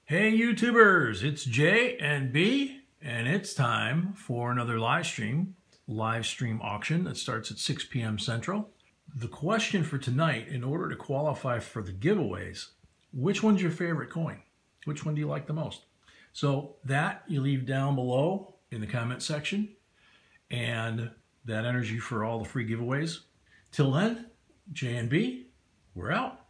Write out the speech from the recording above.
Hey YouTubers, it's J and B, and it's time for another live stream auction that starts at 6 p.m. Central. The question for tonight, in order to qualify for the giveaways, which one's your favorite coin? Which one do you like the most? So that you leave down below in the comment section, and that enters you for all the free giveaways. Till then, J and B, we're out.